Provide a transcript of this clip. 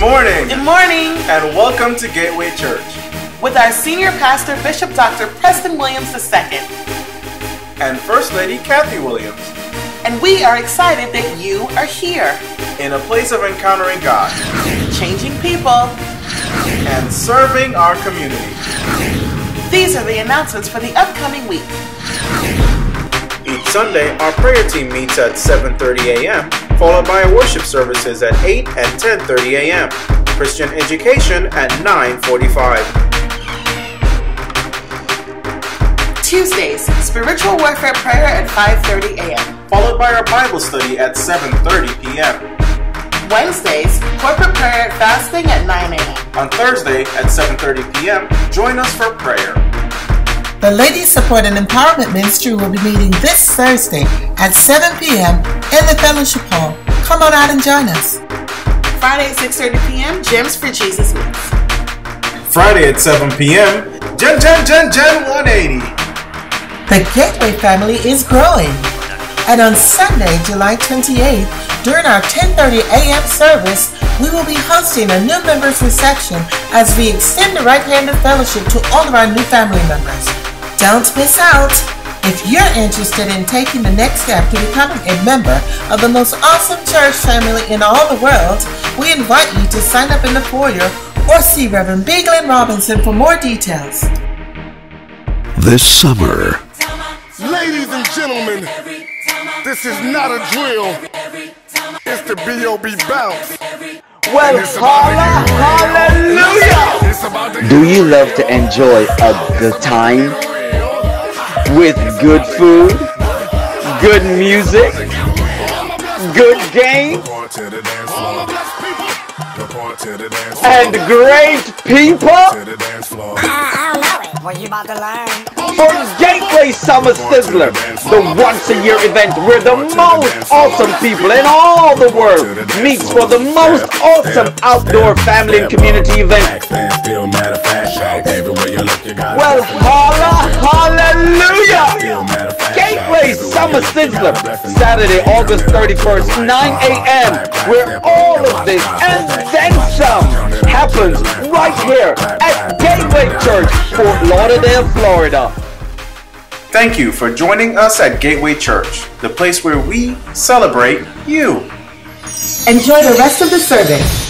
morning. Good morning. And welcome to Gateway Church. With our senior pastor, Bishop Dr. Preston Williams II. And First Lady Kathy Williams. And we are excited that you are here. In a place of encountering God. Changing people. And serving our community. These are the announcements for the upcoming week. Each Sunday, our prayer team meets at 7:30 a.m., followed by our worship services at 8 and 10:30 a.m., Christian education at 9:45. Tuesdays, spiritual warfare prayer at 5:30 a.m., followed by our Bible study at 7:30 p.m. Wednesdays, corporate prayer and fasting at 9 a.m. On Thursday at 7:30 p.m., join us for prayer. The Ladies Support and Empowerment Ministry will be meeting this Thursday at 7 p.m. in the Fellowship Hall. Come on out and join us. Friday at 6:30 p.m., Gems for Jesus meets. Friday at 7 p.m., Gen 180. The Gateway family is growing. And on Sunday, July 28th, during our 10:30 a.m. service, we will be hosting a new members reception as we extend the right hand of fellowship to all of our new family members. Don't miss out. If you're interested in taking the next step to becoming a member of the most awesome church family in all the world, we invite you to sign up in the foyer or see Reverend B. Glenn Robinson for more details. This summer, ladies and gentlemen, this is not a drill. It's the B.O.B. bounce. Well, hallelujah! Do you love to enjoy a good time with good food, good music, good game, and great people? I don't know it. What you about to learn? For Gateway Summer Sizzler, the once-a-year event where the most awesome people in all the world meets for the most awesome outdoor family and community event. Well, hallelujah! Gateway Summer Sizzler, Saturday, August 31st, 9 a.m., where all of this and then some happens right here at Gateway Church, Fort Lauderdale, Florida. Thank you for joining us at Gateway Church, the place where we celebrate you. Enjoy the rest of the service.